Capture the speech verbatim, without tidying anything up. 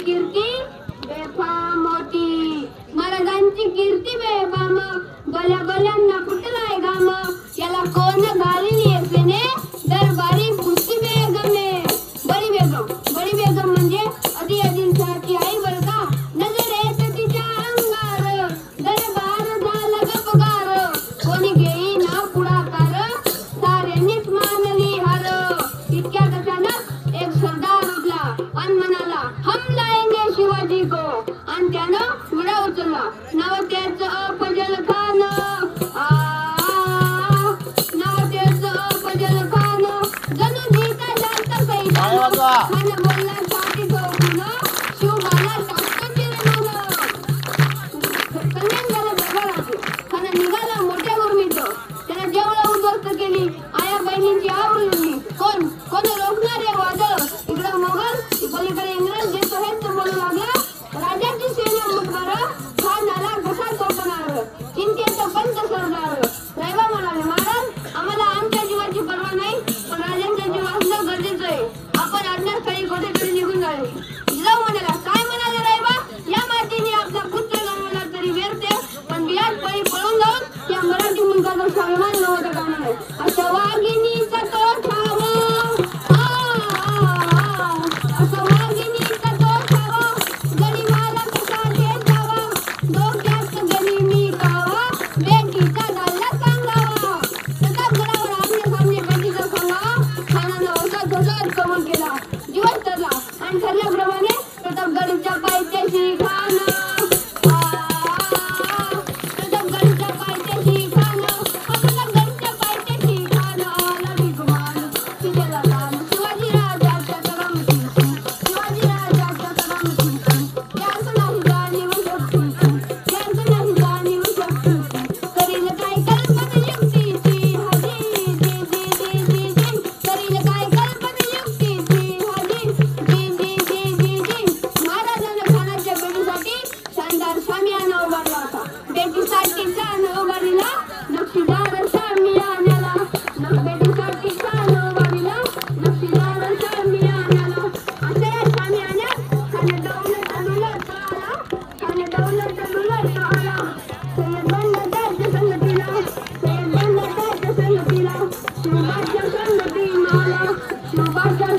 कीर्ती बेफाम मोठी, महाराजांची कीर्ती बेफाम, बल्या बल्यांना कुठलाय घाम, याला कोण घालील येसेने दरबारी पुष्टी बेगमे. बडी बेगम, बडी बेगम म्हणजे आधी आदिलशाची आई बर का. नजर येत तिच्या अंगार, दरबार झाला गपगार, कोणी घेई ना पुढाकार, साऱ्यांनीच मानली हार. इतक्यात अचानक एक सरदार उठला आणि म्हणाला, हम लाएंगे शिवाजी को, आणि त्यानं विडा उचलला. नाव त्याचं अफजल खान, नाव त्याचं अफजल खान, जणू जीता जास्त सैतान. खान बोलला छाती ठोकून, शिवबाला टाकतो चिरमान. कल्याण झालं दरबाराचं. खान निघाला मोठ्या गुरमीचं, त्याला जेवढं उद्ध्वस्त केली, आया बहिणींची आवडली. कोण कोण रोखणार आहे वादळ, इकडं मोगल पलीकडे इंग्रज, जे तो हेच बोलू लागला. राजाची सेना मुठणार, खान आला घसा चोपणार, चिंतेचं पंत सरदार. रायबा म्हणाले, महाराज आम्हाला आमच्या जीवाची पर्वा नाही, पण राजांचा जीव असणं गरजेचं आहे. आपण अज्ञातस्थळी कुठेतरी निघून जावे. जिजाऊ म्हणाला, काय म्हणाले रायबा, या मातीने आपला पुत्र गमावला तरी व्यर्थ, पण बियात पळी पळून जाऊन त्या मराठी मुलगाचा स्वाभिमान नव्हता कामा नये. अशा वाघिणीचा तो ठाव, असं वाघिणीचा तो ठाव, गडी मारा कसा देखावा, डोक्यात गडी मी कावा, बेटीचा दाल्ला सांगावा. प्रतापगडावर आमने सामने बेटीचा सांगावा. खानानं असा धोसात कबूल केला, दिवस ठरला आणि ठरल्याप्रमाणे प्रतापगडच्या पायथ्याशी खान, प्रतापगडच्या पायथ्याशी खान, प्रतापगडच्या पायथ्याशी खान, आला भिकमान तिच्याला खान. शिवाजी राजाच्या तगामतीची, शिवाजी राजाच्या तगामतीची, त्याचं नाही जाणीव शक्तीची, त्याचं नाही जाणीव शक्तीची, करील काय कल्पना युक्तीची, हाजी जी जी जी जी जी, करील काय कल्पना युक्तीची, हाजी जी जी जी जी जी. महाराजांना खानाच्या बेटीसाठी शानदार शामियाना उभारला होता. बेटीसाठी शान उभारला, नक्षीदार शामियान्याला, बेटीसाठी शान उभारला, नक्षीदार शामियान्याला. अशा या शामियान्यात खाने दौलत दौलत आला, खाने दौलत दौलत आला. सय्यद बनला त्याच्या संगतीला, सय्यद बनला त्याच्या संगतीला, शिवबाच्या संगतीला आला, शिवबाच्या